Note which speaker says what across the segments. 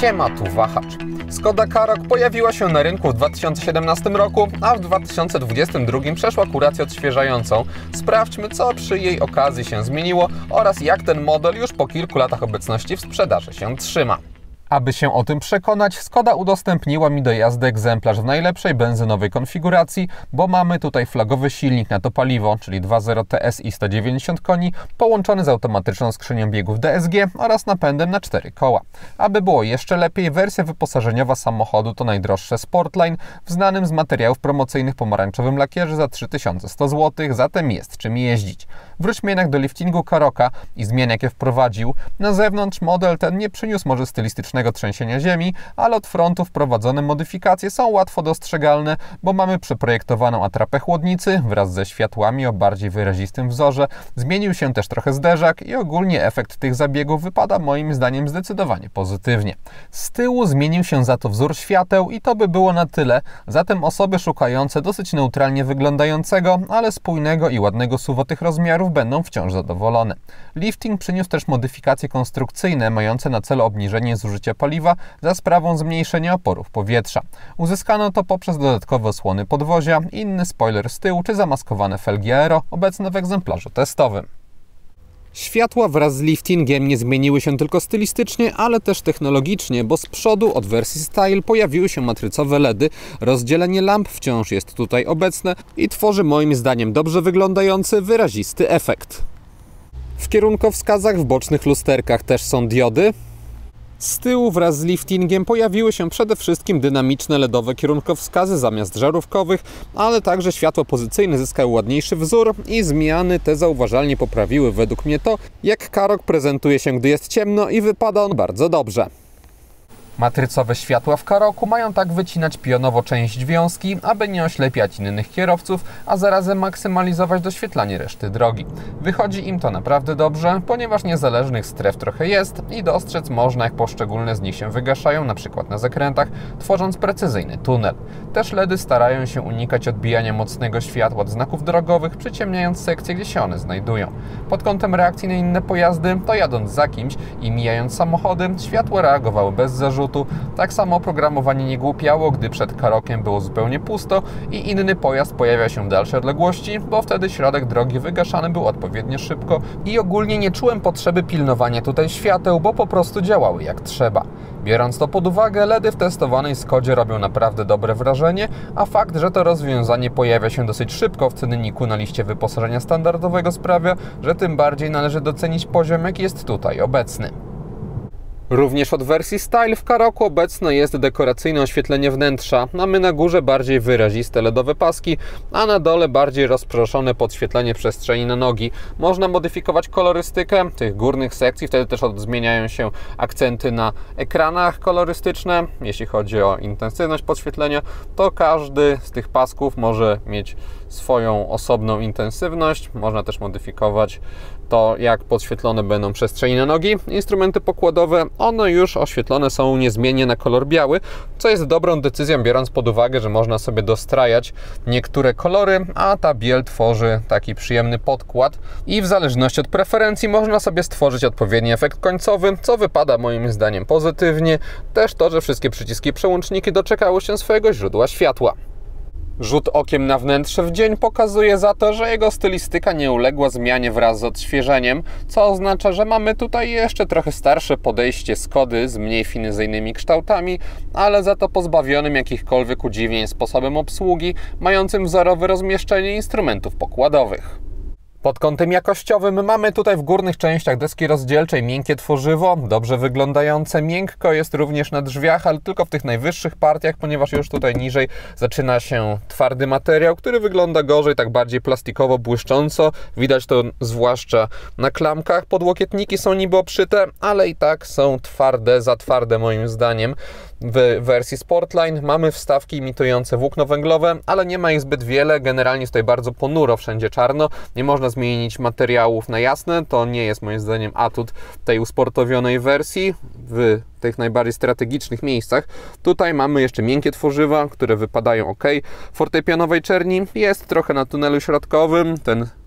Speaker 1: Siema, tu Wahacz. Skoda Karoq pojawiła się na rynku w 2017 roku, a w 2022 przeszła kurację odświeżającą. Sprawdźmy, co przy jej okazji się zmieniło oraz jak ten model już po kilku latach obecności w sprzedaży się trzyma. Aby się o tym przekonać, Skoda udostępniła mi do jazdy egzemplarz w najlepszej benzynowej konfiguracji, bo mamy tutaj flagowy silnik na to paliwo, czyli 2.0 TSI 190 koni, połączony z automatyczną skrzynią biegów DSG oraz napędem na 4 koła. Aby było jeszcze lepiej, wersja wyposażeniowa samochodu to najdroższe Sportline w znanym z materiałów promocyjnych pomarańczowym lakierze za 3100 zł, zatem jest czym jeździć. Wróćmy jednak do liftingu Karoqa i zmian, jakie wprowadził. Na zewnątrz model ten nie przyniósł może stylistycznego trzęsienia ziemi, ale od frontu wprowadzone modyfikacje są łatwo dostrzegalne, bo mamy przeprojektowaną atrapę chłodnicy wraz ze światłami o bardziej wyrazistym wzorze. Zmienił się też trochę zderzak i ogólnie efekt tych zabiegów wypada moim zdaniem zdecydowanie pozytywnie. Z tyłu zmienił się za to wzór świateł i to by było na tyle, zatem osoby szukające dosyć neutralnie wyglądającego, ale spójnego i ładnego SUV tych rozmiarów będą wciąż zadowolone. Lifting przyniósł też modyfikacje konstrukcyjne mające na celu obniżenie zużycia paliwa za sprawą zmniejszenia oporów powietrza. Uzyskano to poprzez dodatkowe osłony podwozia, inny spoiler z tyłu czy zamaskowane felgi aero obecne w egzemplarzu testowym. Światła wraz z liftingiem nie zmieniły się tylko stylistycznie, ale też technologicznie, bo z przodu od wersji Style pojawiły się matrycowe LEDy, rozdzielenie lamp wciąż jest tutaj obecne i tworzy moim zdaniem dobrze wyglądający, wyrazisty efekt. W kierunkowskazach w bocznych lusterkach też są diody. Z tyłu wraz z liftingiem pojawiły się przede wszystkim dynamiczne LEDowe kierunkowskazy zamiast żarówkowych, ale także światło pozycyjne zyskały ładniejszy wzór i zmiany te zauważalnie poprawiły według mnie to, jak Karoq prezentuje się, gdy jest ciemno i wypada on bardzo dobrze. Matrycowe światła w Karoqu mają tak wycinać pionowo część wiązki, aby nie oślepiać innych kierowców, a zarazem maksymalizować doświetlanie reszty drogi. Wychodzi im to naprawdę dobrze, ponieważ niezależnych stref trochę jest i dostrzec można, jak poszczególne z nich się wygaszają, np. na zakrętach, tworząc precyzyjny tunel. Też LEDy starają się unikać odbijania mocnego światła od znaków drogowych, przyciemniając sekcje, gdzie się one znajdują. Pod kątem reakcji na inne pojazdy, to jadąc za kimś i mijając samochody, światła reagowały bez zarzutu. Tak samo oprogramowanie nie głupiało, gdy przed Karoqiem było zupełnie pusto i inny pojazd pojawiał się w dalszej odległości, bo wtedy środek drogi wygaszany był odpowiednio szybko i ogólnie nie czułem potrzeby pilnowania tutaj świateł, bo po prostu działały jak trzeba. Biorąc to pod uwagę, LEDy w testowanej Skodzie robią naprawdę dobre wrażenie, a fakt, że to rozwiązanie pojawia się dosyć szybko w cenniku na liście wyposażenia standardowego sprawia, że tym bardziej należy docenić poziom, jaki jest tutaj obecny. Również od wersji Style w Karoqu obecne jest dekoracyjne oświetlenie wnętrza. Mamy na górze bardziej wyraziste LEDowe paski, a na dole bardziej rozproszone podświetlenie przestrzeni na nogi. Można modyfikować kolorystykę tych górnych sekcji, wtedy też zmieniają się akcenty na ekranach kolorystyczne. Jeśli chodzi o intensywność podświetlenia, to każdy z tych pasków może mieć swoją osobną intensywność. Można też modyfikować to, jak podświetlone będą przestrzenie na nogi. Instrumenty pokładowe, one już oświetlone są niezmiennie na kolor biały, co jest dobrą decyzją, biorąc pod uwagę, że można sobie dostrajać niektóre kolory, a ta biel tworzy taki przyjemny podkład i w zależności od preferencji można sobie stworzyć odpowiedni efekt końcowy, co wypada moim zdaniem pozytywnie. Też to, że wszystkie przyciski i przełączniki doczekały się swojego źródła światła. Rzut okiem na wnętrze w dzień pokazuje za to, że jego stylistyka nie uległa zmianie wraz z odświeżeniem, co oznacza, że mamy tutaj jeszcze trochę starsze podejście Skody z mniej finezyjnymi kształtami, ale za to pozbawionym jakichkolwiek udziwnień sposobem obsługi, mającym wzorowe rozmieszczenie instrumentów pokładowych. Pod kątem jakościowym mamy tutaj w górnych częściach deski rozdzielczej miękkie tworzywo, dobrze wyglądające. Miękko jest również na drzwiach, ale tylko w tych najwyższych partiach, ponieważ już tutaj niżej zaczyna się twardy materiał, który wygląda gorzej, tak bardziej plastikowo, błyszcząco. Widać to zwłaszcza na klamkach. Podłokietniki są niby obszyte, ale i tak są twarde, za twarde moim zdaniem. W wersji Sportline mamy wstawki imitujące włókno węglowe, ale nie ma ich zbyt wiele. Generalnie jest tutaj bardzo ponuro, wszędzie czarno. Nie można zmienić materiałów na jasne. To nie jest moim zdaniem atut tej usportowionej wersji w tych najbardziej strategicznych miejscach. Tutaj mamy jeszcze miękkie tworzywa, które wypadają ok. Fortepianowej czerni jest trochę na tunelu środkowym. Ten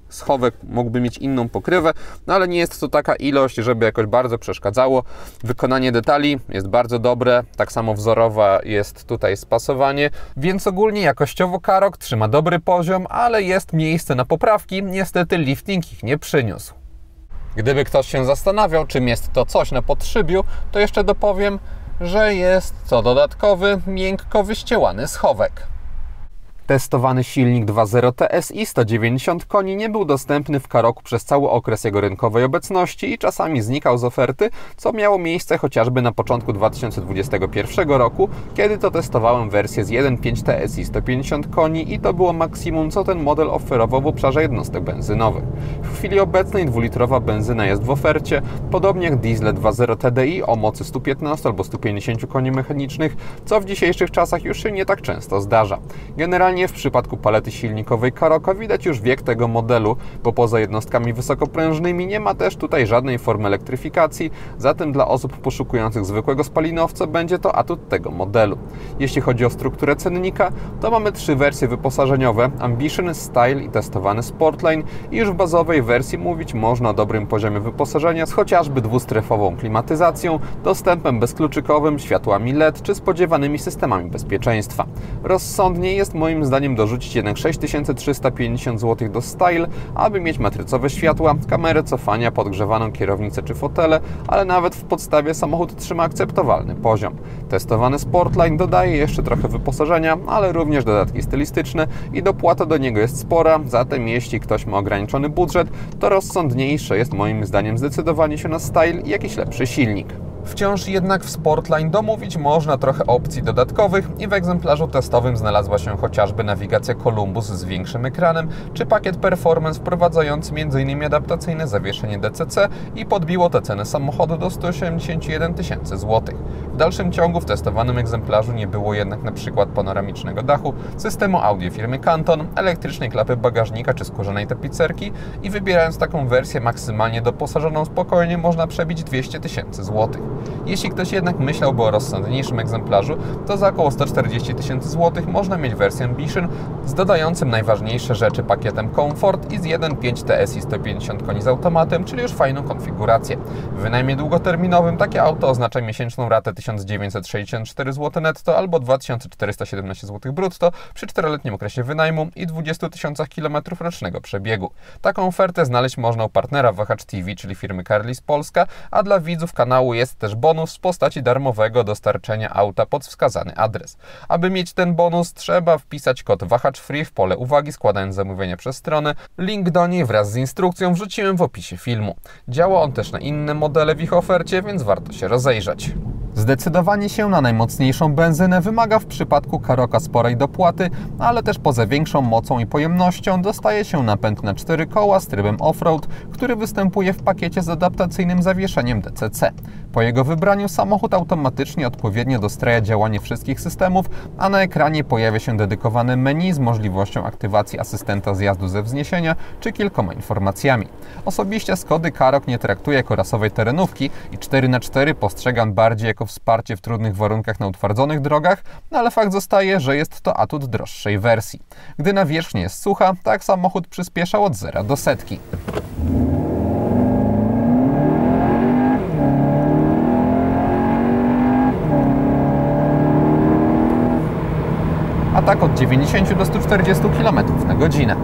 Speaker 1: schowek mógłby mieć inną pokrywę, no ale nie jest to taka ilość, żeby jakoś bardzo przeszkadzało. Wykonanie detali jest bardzo dobre, tak samo wzorowa jest tutaj spasowanie, więc ogólnie jakościowo Karoq trzyma dobry poziom, ale jest miejsce na poprawki, niestety lifting ich nie przyniósł. Gdyby ktoś się zastanawiał, czym jest to coś na podszybiu, to jeszcze dopowiem, że jest to dodatkowy, miękko wyściełany schowek. Testowany silnik 2.0 TSI 190 koni nie był dostępny w Karoqu przez cały okres jego rynkowej obecności i czasami znikał z oferty, co miało miejsce chociażby na początku 2021 roku, kiedy to testowałem wersję z 1.5 TSI 150 koni i to było maksimum, co ten model oferował w obszarze jednostek benzynowych. W chwili obecnej 2-litrowa benzyna jest w ofercie, podobnie jak diesle 2.0 TDI o mocy 115 albo 150 koni mechanicznych, co w dzisiejszych czasach już się nie tak często zdarza. Generalnie w przypadku palety silnikowej Karoqa widać już wiek tego modelu, bo poza jednostkami wysokoprężnymi nie ma też tutaj żadnej formy elektryfikacji, zatem dla osób poszukujących zwykłego spalinowca będzie to atut tego modelu. Jeśli chodzi o strukturę cennika, to mamy 3 wersje wyposażeniowe: Ambition, Style i testowany Sportline i już w bazowej wersji mówić można o dobrym poziomie wyposażenia z chociażby dwustrefową klimatyzacją, dostępem bezkluczykowym, światłami LED czy spodziewanymi systemami bezpieczeństwa. Rozsądnie jest moim zdaniem dorzucić jednak 6350 zł do Style, aby mieć matrycowe światła, kamerę cofania, podgrzewaną kierownicę czy fotele, ale nawet w podstawie samochód trzyma akceptowalny poziom. Testowany Sportline dodaje jeszcze trochę wyposażenia, ale również dodatki stylistyczne i dopłata do niego jest spora, zatem jeśli ktoś ma ograniczony budżet, to rozsądniejsze jest moim zdaniem zdecydowanie się na Style i jakiś lepszy silnik. Wciąż jednak w Sportline domówić można trochę opcji dodatkowych i w egzemplarzu testowym znalazła się chociażby nawigacja Columbus z większym ekranem, czy pakiet Performance wprowadzający m.in. adaptacyjne zawieszenie DCC i podbiło tę cenę samochodu do 181 000 złotych. W dalszym ciągu w testowanym egzemplarzu nie było jednak np. panoramicznego dachu, systemu audio firmy Canton, elektrycznej klapy bagażnika czy skórzanej tapicerki i wybierając taką wersję maksymalnie doposażoną spokojnie można przebić 200 000 złotych. Jeśli ktoś jednak myślałby o rozsądniejszym egzemplarzu, to za około 140 000 złotych można mieć wersję Ambition z dodającym najważniejsze rzeczy pakietem Comfort i z 1.5 TSI 150 koni z automatem, czyli już fajną konfigurację. W wynajmie długoterminowym takie auto oznacza miesięczną ratę 1964 zł netto albo 2417 zł brutto przy 4-letnim okresie wynajmu i 20 000 km rocznego przebiegu. Taką ofertę znaleźć można u partnera Wahacz TV, czyli firmy Carlis Polska, a dla widzów kanału jest też bonus w postaci darmowego dostarczenia auta pod wskazany adres. Aby mieć ten bonus, trzeba wpisać kod WAHACZFREE w pole uwagi, składając zamówienie przez stronę. Link do niej wraz z instrukcją wrzuciłem w opisie filmu. Działa on też na inne modele w ich ofercie, więc warto się rozejrzeć. Zdecydowanie się na najmocniejszą benzynę wymaga w przypadku Karoqa sporej dopłaty, ale też poza większą mocą i pojemnością dostaje się napęd na 4 koła z trybem off-road, który występuje w pakiecie z adaptacyjnym zawieszeniem DCC. Po jego wybraniu samochód automatycznie odpowiednio dostraja działanie wszystkich systemów, a na ekranie pojawia się dedykowane menu z możliwością aktywacji asystenta zjazdu ze wzniesienia czy kilkoma informacjami. Osobiście Skody Karoq nie traktuję jako rasowej terenówki i 4x4 postrzegam bardziej jako wsparcie w trudnych warunkach na utwardzonych drogach, ale fakt zostaje, że jest to atut droższej wersji. Gdy nawierzchnia jest sucha, tak samochód przyspiesza od 0 do setki. A tak od 90 do 140 km na godzinę.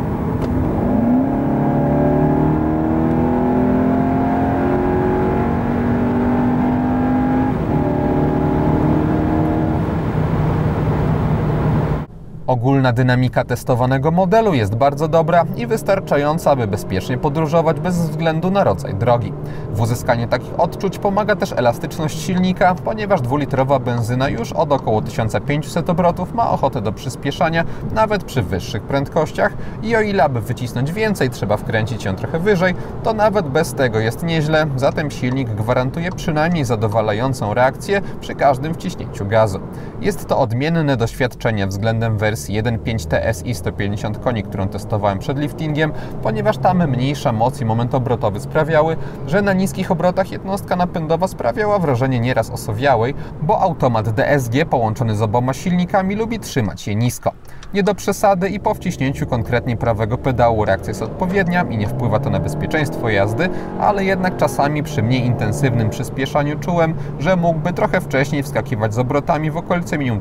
Speaker 1: Ogólna dynamika testowanego modelu jest bardzo dobra i wystarczająca, aby bezpiecznie podróżować bez względu na rodzaj drogi. W uzyskaniu takich odczuć pomaga też elastyczność silnika, ponieważ 2-litrowa benzyna już od około 1500 obrotów ma ochotę do przyspieszania nawet przy wyższych prędkościach i o ile aby wycisnąć więcej trzeba wkręcić ją trochę wyżej, to nawet bez tego jest nieźle, zatem silnik gwarantuje przynajmniej zadowalającą reakcję przy każdym wciśnięciu gazu. Jest to odmienne doświadczenie względem wersji 1.5 TSI 150 koni, którą testowałem przed liftingiem, ponieważ tam mniejsza moc i moment obrotowy sprawiały, że na niskich obrotach jednostka napędowa sprawiała wrażenie nieraz osowiałej, bo automat DSG połączony z oboma silnikami lubi trzymać je nisko. Nie do przesady i po wciśnięciu konkretnie prawego pedału reakcja jest odpowiednia i nie wpływa to na bezpieczeństwo jazdy, ale jednak czasami przy mniej intensywnym przyspieszaniu czułem, że mógłby trochę wcześniej wskakiwać z obrotami w okolice minimum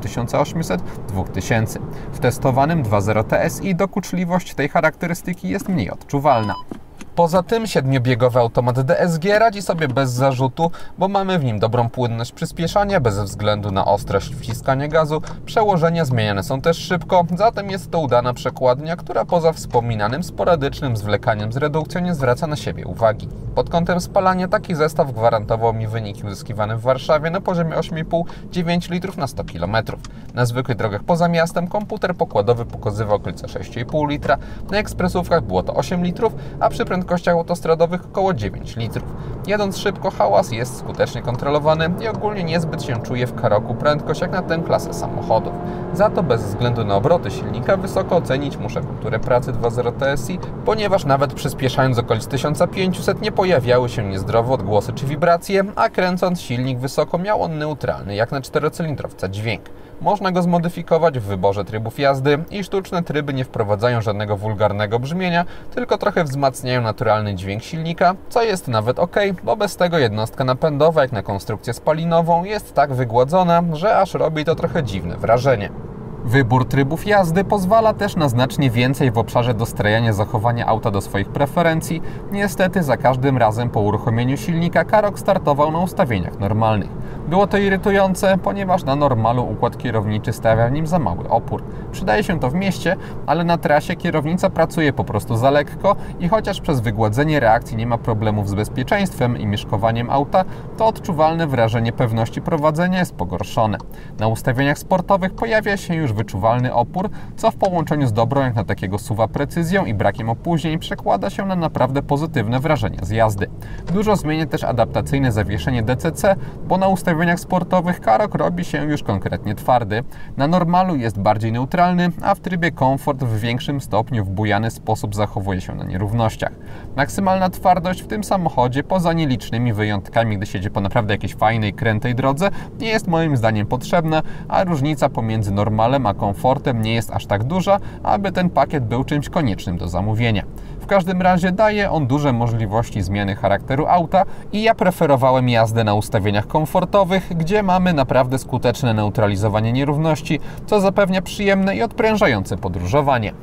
Speaker 1: 1800–2000. W testowanym 2.0 TSI dokuczliwość tej charakterystyki jest mniej odczuwalna. Poza tym 7-biegowy automat DSG radzi sobie bez zarzutu, bo mamy w nim dobrą płynność przyspieszania bez względu na ostrość wciskania gazu, przełożenia zmieniane są też szybko, zatem jest to udana przekładnia, która poza wspominanym sporadycznym zwlekaniem z redukcją nie zwraca na siebie uwagi. Pod kątem spalania taki zestaw gwarantował mi wyniki uzyskiwane w Warszawie na poziomie 8,5–9 litrów na 100 km. Na zwykłych drogach poza miastem komputer pokładowy pokazywał okolice 6,5 litra, na ekspresówkach było to 8 litrów, a przy prędkościach autostradowych około 9 litrów. Jadąc szybko hałas jest skutecznie kontrolowany i ogólnie niezbyt się czuje w Karoku prędkość jak na tę klasę samochodów. Za to bez względu na obroty silnika wysoko ocenić muszę kulturę pracy 2.0 TSI, ponieważ nawet przyspieszając z okolic 1500 nie pojawiały się niezdrowe odgłosy czy wibracje, a kręcąc silnik wysoko miał on neutralny jak na czterocylindrowca dźwięk. Można go zmodyfikować w wyborze trybów jazdy i sztuczne tryby nie wprowadzają żadnego wulgarnego brzmienia, tylko trochę wzmacniają naturalny dźwięk silnika, co jest nawet ok, bo bez tego jednostka napędowa jak na konstrukcję spalinową jest tak wygładzona, że aż robi to trochę dziwne wrażenie. Wybór trybów jazdy pozwala też na znacznie więcej w obszarze dostrajania zachowania auta do swoich preferencji. Niestety za każdym razem po uruchomieniu silnika Karok startował na ustawieniach normalnych. Było to irytujące, ponieważ na normalu układ kierowniczy stawia w nim za mały opór. Przydaje się to w mieście, ale na trasie kierownica pracuje po prostu za lekko i chociaż przez wygładzenie reakcji nie ma problemów z bezpieczeństwem i mieszkowaniem auta, to odczuwalne wrażenie pewności prowadzenia jest pogorszone. Na ustawieniach sportowych pojawia się już wyczuwalny opór, co w połączeniu z dobrą jak na takiego SUV-a precyzją i brakiem opóźnień przekłada się na naprawdę pozytywne wrażenia z jazdy. Dużo zmienia też adaptacyjne zawieszenie DCC, bo na ustawieniach sportowych Karok robi się już konkretnie twardy. Na normalu jest bardziej neutralny, a w trybie komfort w większym stopniu w bujany sposób zachowuje się na nierównościach. Maksymalna twardość w tym samochodzie, poza nielicznymi wyjątkami, gdy siedzi po naprawdę jakiejś fajnej, krętej drodze, nie jest moim zdaniem potrzebna, a różnica pomiędzy normalem a komfortem nie jest aż tak duża, aby ten pakiet był czymś koniecznym do zamówienia. W każdym razie daje on duże możliwości zmiany charakteru auta i ja preferowałem jazdę na ustawieniach komfortowych, gdzie mamy naprawdę skuteczne neutralizowanie nierówności, co zapewnia przyjemne i odprężające podróżowanie.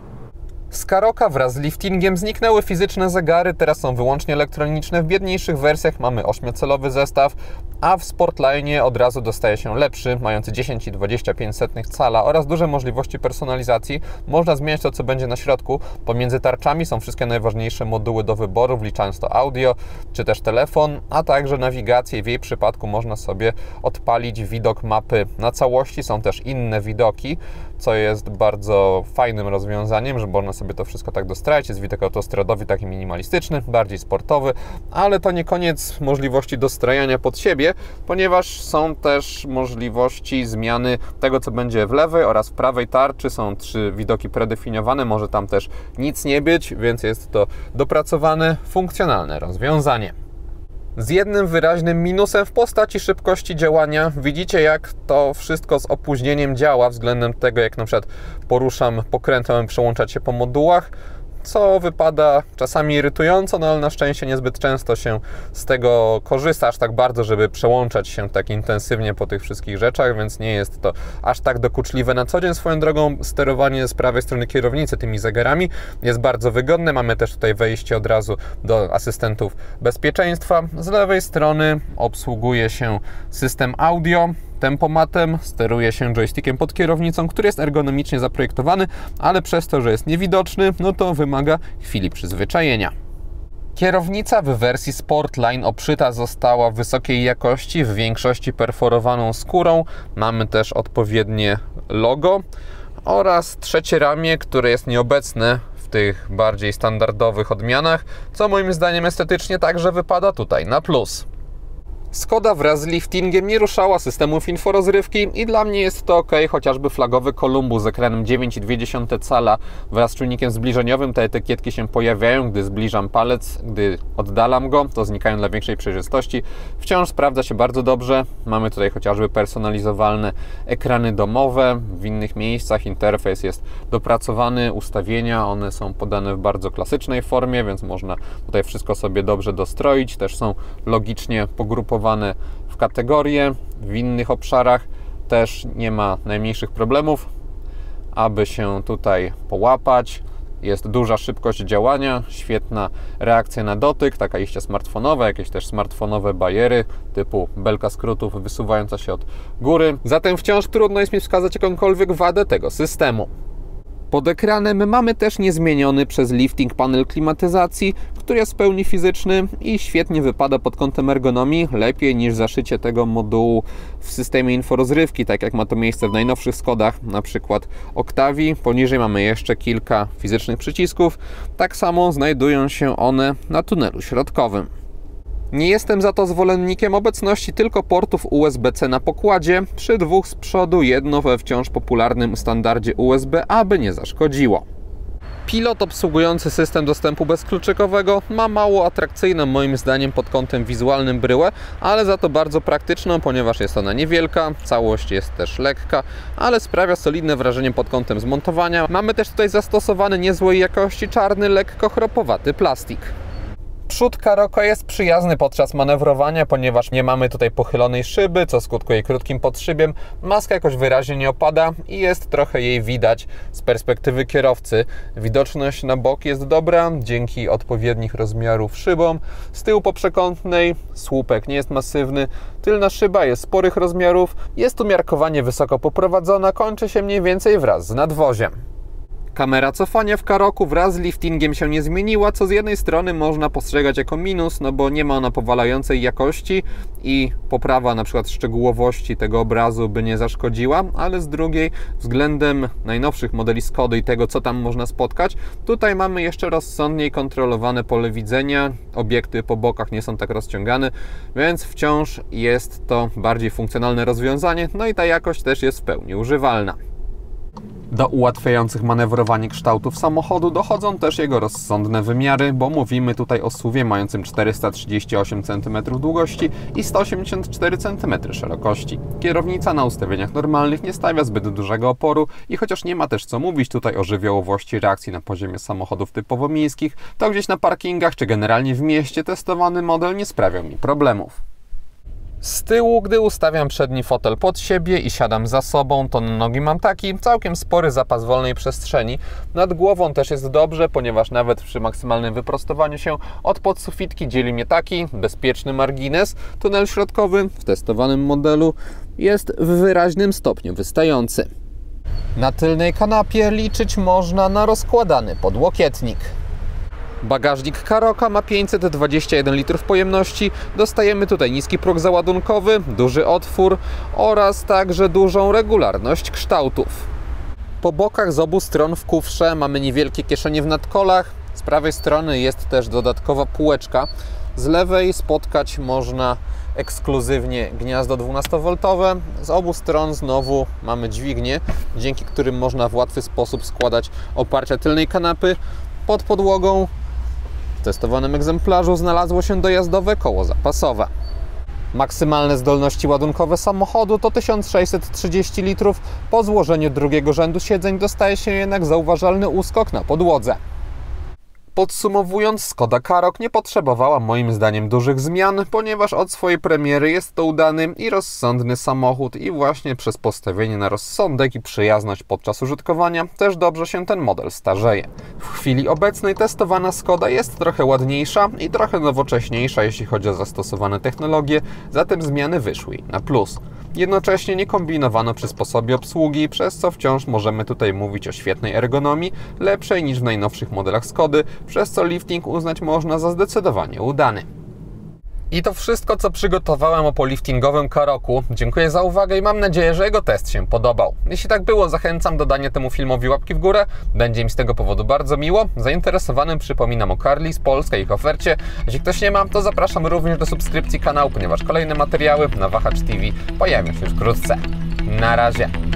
Speaker 1: Z Karoka wraz z liftingiem zniknęły fizyczne zegary, teraz są wyłącznie elektroniczne. W biedniejszych wersjach mamy 8-calowy zestaw, a w Sportline od razu dostaje się lepszy, mający 10,25 cala oraz duże możliwości personalizacji. Można zmieniać to, co będzie na środku. Pomiędzy tarczami są wszystkie najważniejsze moduły do wyboru, wliczając to audio czy też telefon, a także nawigację. W jej przypadku można sobie odpalić widok mapy na całości. Są też inne widoki, co jest bardzo fajnym rozwiązaniem, że można sobie to wszystko tak dostrajać. Jest widok autostradowy, taki minimalistyczny, bardziej sportowy, ale to nie koniec możliwości dostrajania pod siebie, ponieważ są też możliwości zmiany tego, co będzie w lewej oraz w prawej tarczy. Są 3 widoki predefiniowane, może tam też nic nie być, więc jest to dopracowane, funkcjonalne rozwiązanie. Z jednym wyraźnym minusem w postaci szybkości działania. Widzicie, jak to wszystko z opóźnieniem działa względem tego, jak na przykład poruszam pokrętłem, przełączać się po modułach, co wypada czasami irytująco, no ale na szczęście niezbyt często się z tego korzysta aż tak bardzo, żeby przełączać się tak intensywnie po tych wszystkich rzeczach, więc nie jest to aż tak dokuczliwe na co dzień. Swoją drogą sterowanie z prawej strony kierownicy tymi zegarami jest bardzo wygodne. Mamy też tutaj wejście od razu do asystentów bezpieczeństwa. Z lewej strony obsługuje się system audio. Tempomatem steruje się joystickiem pod kierownicą, który jest ergonomicznie zaprojektowany, ale przez to, że jest niewidoczny, no to wymaga chwili przyzwyczajenia. Kierownica w wersji Sportline obszyta została w wysokiej jakości, w większości perforowaną skórą. Mamy też odpowiednie logo oraz trzecie ramię, które jest nieobecne w tych bardziej standardowych odmianach, co moim zdaniem estetycznie także wypada tutaj na plus. Skoda wraz z liftingiem nie ruszała systemów inforozrywki i dla mnie jest to ok, chociażby flagowy Columbus z ekranem 9,2 cala wraz z czujnikiem zbliżeniowym. Te etykietki się pojawiają, gdy zbliżam palec, gdy oddalam go, to znikają dla większej przejrzystości. Wciąż sprawdza się bardzo dobrze. Mamy tutaj chociażby personalizowalne ekrany domowe. W innych miejscach interfejs jest dopracowany, ustawienia, one są podane w bardzo klasycznej formie, więc można tutaj wszystko sobie dobrze dostroić. Też są logicznie pogrupowane w kategorie. W innych obszarach też nie ma najmniejszych problemów, aby się tutaj połapać. Jest duża szybkość działania, świetna reakcja na dotyk, taka iście smartfonowa, jakieś też smartfonowe bariery typu belka skrótów wysuwająca się od góry. Zatem wciąż trudno jest mi wskazać jakąkolwiek wadę tego systemu. Pod ekranem mamy też niezmieniony przez lifting panel klimatyzacji, który jest w pełni fizyczny i świetnie wypada pod kątem ergonomii, lepiej niż zaszycie tego modułu w systemie inforozrywki, tak jak ma to miejsce w najnowszych Skodach, na przykład Octavii. Poniżej mamy jeszcze kilka fizycznych przycisków, tak samo znajdują się one na tunelu środkowym. Nie jestem za to zwolennikiem obecności tylko portów USB-C na pokładzie, przy dwóch z przodu, jedno we wciąż popularnym standardzie USB, aby nie zaszkodziło. Pilot obsługujący system dostępu bezkluczykowego ma mało atrakcyjną moim zdaniem pod kątem wizualnym bryłę, ale za to bardzo praktyczną, ponieważ jest ona niewielka, całość jest też lekka, ale sprawia solidne wrażenie pod kątem zmontowania. Mamy też tutaj zastosowany niezłej jakości czarny, lekko chropowaty plastik. Przód Karoq jest przyjazny podczas manewrowania, ponieważ nie mamy tutaj pochylonej szyby, co skutkuje krótkim podszybiem. Maska jakoś wyraźnie nie opada i jest trochę jej widać z perspektywy kierowcy. Widoczność na bok jest dobra, dzięki odpowiednich rozmiarów szybom. Z tyłu poprzekątnej słupek nie jest masywny, tylna szyba jest sporych rozmiarów, jest umiarkowanie wysoko poprowadzona, kończy się mniej więcej wraz z nadwoziem. Kamera cofania w Karoqu wraz z liftingiem się nie zmieniła, co z jednej strony można postrzegać jako minus, no bo nie ma ona powalającej jakości i poprawa na przykład szczegółowości tego obrazu by nie zaszkodziła, ale z drugiej względem najnowszych modeli Skody i tego, co tam można spotkać, tutaj mamy jeszcze rozsądniej kontrolowane pole widzenia, obiekty po bokach nie są tak rozciągane, więc wciąż jest to bardziej funkcjonalne rozwiązanie, no i ta jakość też jest w pełni używalna. Do ułatwiających manewrowanie kształtów samochodu dochodzą też jego rozsądne wymiary, bo mówimy tutaj o SUV-ie mającym 438 cm długości i 184 cm szerokości. Kierownica na ustawieniach normalnych nie stawia zbyt dużego oporu i chociaż nie ma też co mówić tutaj o żywiołowości reakcji na poziomie samochodów typowo miejskich, to gdzieś na parkingach czy generalnie w mieście testowany model nie sprawiał mi problemów. Z tyłu, gdy ustawiam przedni fotel pod siebie i siadam za sobą, to na nogi mam taki całkiem spory zapas wolnej przestrzeni. Nad głową też jest dobrze, ponieważ nawet przy maksymalnym wyprostowaniu się od podsufitki dzieli mnie taki bezpieczny margines. Tunel środkowy w testowanym modelu jest w wyraźnym stopniu wystający. Na tylnej kanapie liczyć można na rozkładany podłokietnik. Bagażnik Karoqa ma 521 litrów pojemności, dostajemy tutaj niski próg załadunkowy, duży otwór oraz także dużą regularność kształtów. Po bokach z obu stron w kufrze mamy niewielkie kieszenie w nadkolach, z prawej strony jest też dodatkowa półeczka, z lewej spotkać można ekskluzywnie gniazdo 12V, z obu stron znowu mamy dźwignię, dzięki którym można w łatwy sposób składać oparcia tylnej kanapy. Pod podłogą w testowanym egzemplarzu znalazło się dojazdowe koło zapasowe. Maksymalne zdolności ładunkowe samochodu to 1630 litrów. Po złożeniu drugiego rzędu siedzeń dostaje się jednak zauważalny uskok na podłodze. Podsumowując, Skoda Karoq nie potrzebowała moim zdaniem dużych zmian, ponieważ od swojej premiery jest to udany i rozsądny samochód i właśnie przez postawienie na rozsądek i przyjazność podczas użytkowania też dobrze się ten model starzeje. W chwili obecnej testowana Skoda jest trochę ładniejsza i trochę nowocześniejsza, jeśli chodzi o zastosowane technologie, zatem zmiany wyszły na plus. Jednocześnie nie kombinowano przy sposobie obsługi, przez co wciąż możemy tutaj mówić o świetnej ergonomii, lepszej niż w najnowszych modelach Skody, przez co lifting uznać można za zdecydowanie udany. I to wszystko, co przygotowałem o poliftingowym Karoku. Dziękuję za uwagę i mam nadzieję, że jego test się podobał. Jeśli tak było, zachęcam do dania temu filmowi łapki w górę. Będzie mi z tego powodu bardzo miło. Zainteresowanym przypominam o Carli z Polska i ich ofercie. Jeśli ktoś nie ma, to zapraszam również do subskrypcji kanału, ponieważ kolejne materiały na Wahacz TV pojawią się już wkrótce. Na razie.